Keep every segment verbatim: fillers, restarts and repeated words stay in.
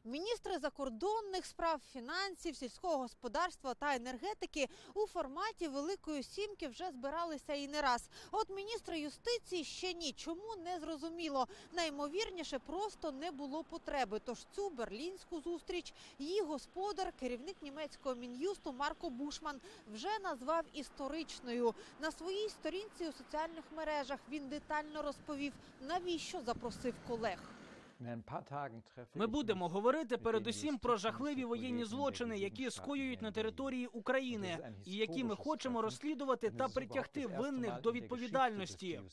Міністри закордонних справ, фінансів, сільського господарства та енергетики у форматі Великої Сімки вже збиралися і не раз. От міністри юстиції ще ні. Чому – не зрозуміло. Найімовірніше, просто не було потреби. Тож цю берлінську зустріч її господар, керівник німецького Мін'юсту Марко Бушман, вже назвав історичною. На своїй сторінці у соціальних мережах він детально розповів, навіщо запросив колег. Ми будемо говорити передусім про жахливі воєнні злочини, які скоюють на території України, і які ми хочемо розслідувати та притягти винних до відповідальності.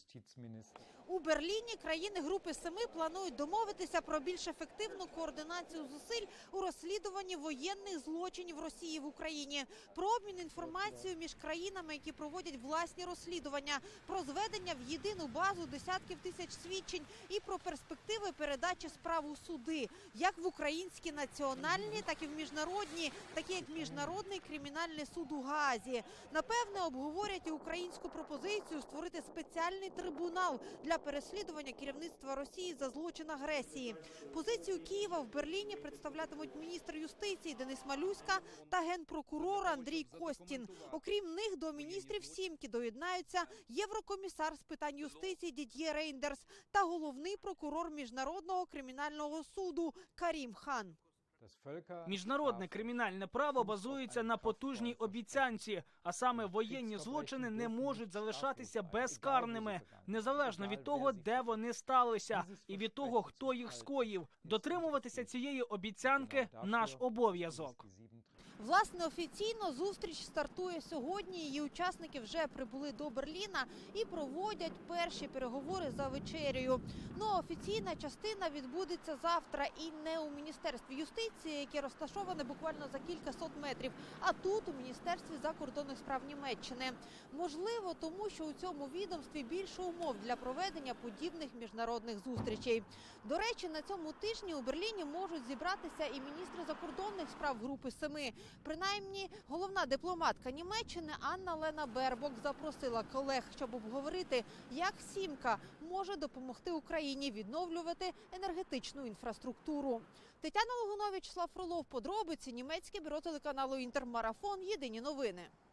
У Берліні країни Групи Семи планують домовитися про більш ефективну координацію зусиль у розслідуванні воєнних злочинів Росії в Україні, про обмін інформацією між країнами, які проводять власні розслідування, про зведення в єдину базу десятків тисяч свідчень і про перспективи передачі справ у суди, як в українські національні, так і в міжнародні, такі як Міжнародний кримінальний суд у Гаазі. Напевне, обговорять і українську пропозицію створити спеціальний трибунал для переслідування керівництва Росії за злочин агресії. Позицію Києва в Берліні представлятимуть міністр юстиції Денис Малюська та генпрокурор Андрій Костін. Окрім них, до міністрів Сімки доєднаються єврокомісар з питань юстиції Дід'є Рейндерс та головний прокурор Міжнародного кримінального суду Карім Хан. Міжнародне кримінальне право базується на потужній обіцянці, а саме воєнні злочини не можуть залишатися безкарними, незалежно від того, де вони сталися, і від того, хто їх скоїв. Дотримуватися цієї обіцянки – наш обов'язок. Власне, офіційно зустріч стартує сьогодні. Її учасники вже прибули до Берліна і проводять перші переговори за вечерею. Ну, а офіційна частина відбудеться завтра і не у Міністерстві юстиції, яке розташоване буквально за кілька сот метрів, а тут, у Міністерстві закордонних справ Німеччини. Можливо, тому що у цьому відомстві більше умов для проведення подібних міжнародних зустрічей. До речі, на цьому тижні у Берліні можуть зібратися і міністри закордонних справ Групи Семи. Принаймні, головна дипломатка Німеччини Анна-Лена Бербок запросила колег, щоб обговорити, як Сімка може допомогти Україні відновлювати енергетичну інфраструктуру. Тетяна Логунович, Слав Фролов, подробиці, німецьке бюро телеканалу «Інтермарафон», єдині новини.